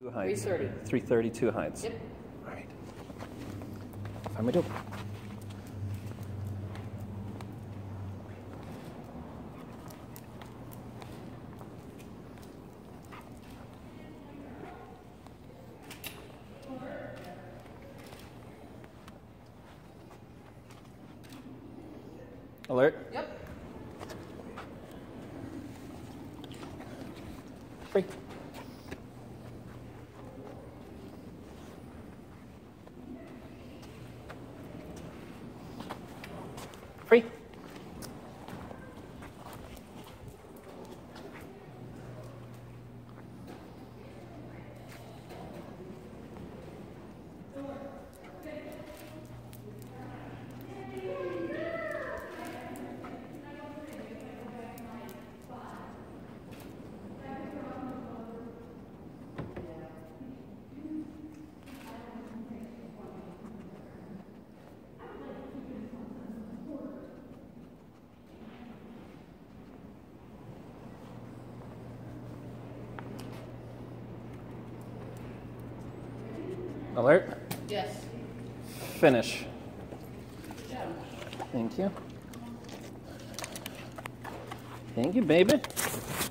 Heights. 330. 332 Heights. Yep. All right. Find my dope. Alert. Yep. Free. Free. Alert. Yes. Finish. Good job. Thank you. Thank you, baby.